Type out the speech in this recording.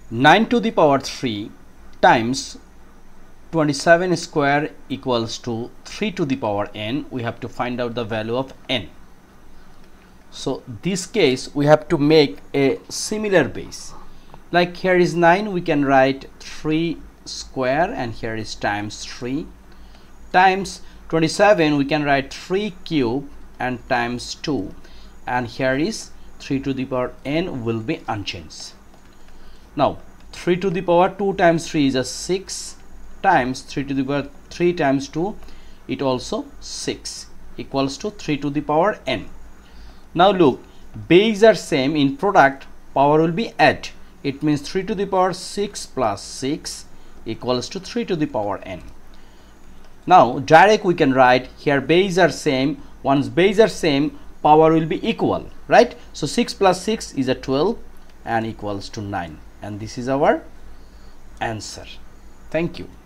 9 to the power 3 times 27 square equals to 3 to the power n. We have to find out the value of n. So this case we have to make a similar base. Like here is 9, we can write 3 square, and here is times 3, times 27 we can write 3 cube and times 2, and here is 3 to the power n will be unchanged. Now 3 to the power 2 times 3 is a 6, times 3 to the power 3 times 2, it also 6, equals to 3 to the power n. Now look, base are same, in product power will be add. It means 3 to the power 6 plus 6 equals to 3 to the power n. Now direct we can write here base are same. Once base are same, power will be equal, right? So 6 plus 6 is a 12 and equals to 9, and this is our answer. Thank you.